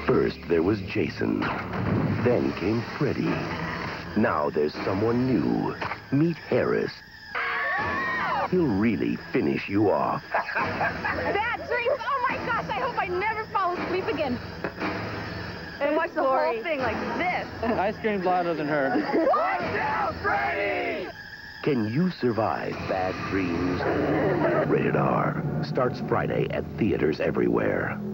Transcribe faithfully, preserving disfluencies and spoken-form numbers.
First, there was Jason. Then came Freddy. Now there's someone new. Meet Harris. He'll really finish you off. Bad dreams! Oh my gosh, I hope I never fall asleep again. And watch the whole thing like this. I screamed louder than her. Watch out, Freddy! Can you survive bad dreams? Rated R. Starts Friday at theaters everywhere.